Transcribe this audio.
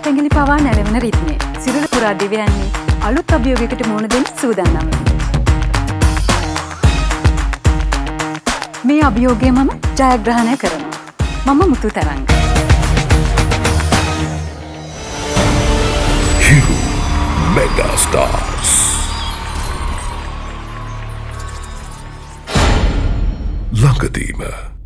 පැඟිලි පවා නැලවෙන රිද්මේ සිරුර පුරා දිවයන්නේ අලුත් අභියෝගයකට මුහුණ දෙන්න සූදානම්. මේ අභියෝගය මම ජයග්‍රහණය කරනවා. මම මුතු තරංග. Hero Megastars. Langadima.